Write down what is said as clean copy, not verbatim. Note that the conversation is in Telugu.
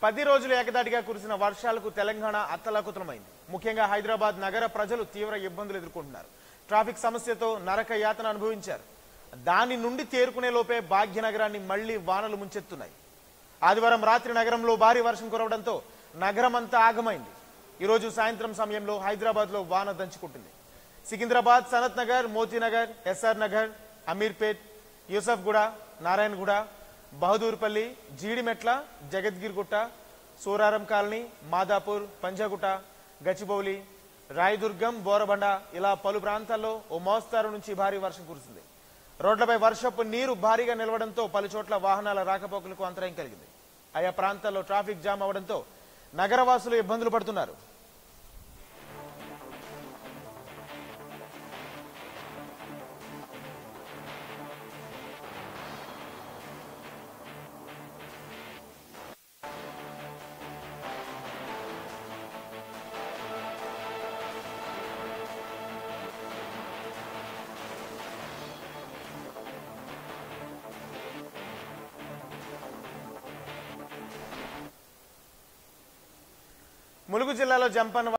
10 రోజులు ఏకదాటిగా కురిసిన వర్షాలకు తెలంగాణ అత్తలాకుతలమైంది. ముఖ్యంగా హైదరాబాద్ నగర ప్రజలు తీవ్ర ఇబ్బందులు ఎదుర్కొంటున్నారు. ట్రాఫిక్ సమస్యతో నరక యాతన అనుభవించారు. దాని నుండి తేరుకునే లోపే భాగ్యనగరాన్ని మళ్లీ వానలు ముంచెత్తున్నాయి. ఆదివారం రాత్రి నగరంలో భారీ వర్షం కురవడంతో నగరమంతా ఆగమైంది. ఈ రోజు సాయంత్రం సమయంలో హైదరాబాద్లో వాన దంచుకుంటుంది. సికింద్రాబాద్, సనత్ నగర్, మోతీనగర్, ఎస్ఆర్ నగర్, అమీర్పేట్, యూసఫ్గూడ, నారాయణగూడ, బహదూర్పల్లి, జీడిమెట్ల, జగద్గిరిగుట్ట, సూరారం కాలనీ, మాదాపూర్, పంజాగుట్ట, గచ్చిబౌలి, రాయదుర్గం, బోరబండ ఇలా పలు ప్రాంతాల్లో ఓ మోస్తారు నుంచి భారీ వర్షం కురిసింది. రోడ్లపై వర్షపు నీరు భారీగా నిలవడంతో పలు చోట్ల వాహనాల రాకపోకలకు అంతరాయం కలిగింది. ఆయా ప్రాంతాల్లో ట్రాఫిక్ జామ్ అవడంతో నగరవాసులు ఇబ్బందులు పడుతున్నారు. ములుగు జిల్లాలో జంపన్న